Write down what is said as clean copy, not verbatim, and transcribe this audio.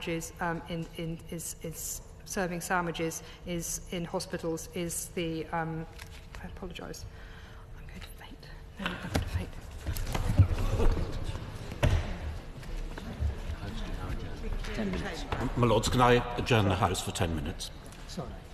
is serving sandwiches is in hospitals is the I apologise. I'm going to faint. No, I'm going to faint. My Lords, can I adjourn the House for 10 minutes? Sorry.